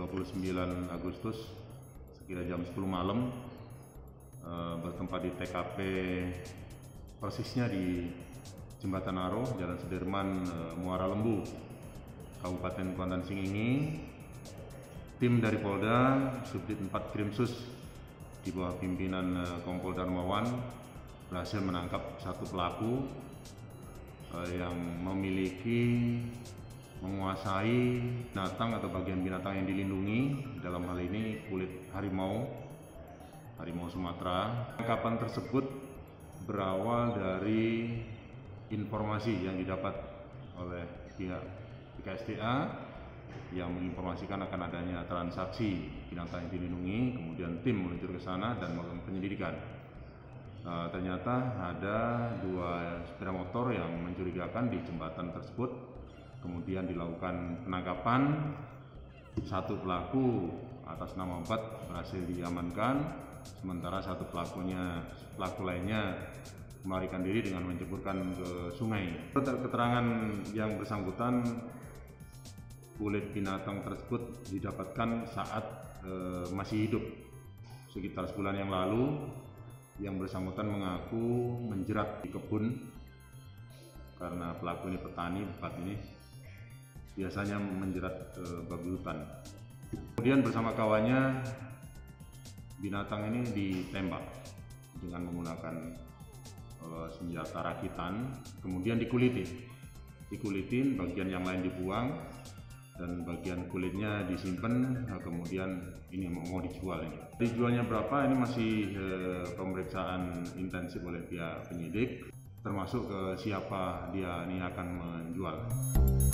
29 Agustus sekira jam 10 malam bertempat di TKP persisnya di Jembatan Aro, Jalan Sudirman, Muara Lembu, Kabupaten Kuantan Singingi. Tim dari Polda, Subdit 4 Krimsus di bawah pimpinan Kompol Darmawan berhasil menangkap satu pelaku yang menguasai binatang atau bagian binatang yang dilindungi, dalam hal ini kulit harimau Sumatera. Penangkapan tersebut berawal dari informasi yang didapat oleh pihak BKSDA yang menginformasikan akan adanya transaksi binatang yang dilindungi. Kemudian tim meluncur ke sana dan melakukan penyelidikan. Ternyata ada 2 sepeda motor yang mencurigakan di jembatan tersebut. Kemudian dilakukan penangkapan. Satu pelaku atas nama 4 berhasil diamankan, sementara satu pelaku lainnya melarikan diri dengan menjeburkan ke sungai. Keterangan yang bersangkutan, kulit binatang tersebut didapatkan saat masih hidup sekitar sebulan yang lalu. Yang bersangkutan mengaku menjerat di kebun karena pelaku ini petani, tempat ini biasanya menjerat babi hutan. Kemudian bersama kawannya binatang ini ditembak dengan menggunakan senjata rakitan, kemudian dikulitin, bagian yang lain dibuang dan bagian kulitnya disimpan, kemudian ini mau dijual. Dijualnya berapa ini masih pemeriksaan intensif oleh pihak penyidik, termasuk ke siapa dia ini akan menjual.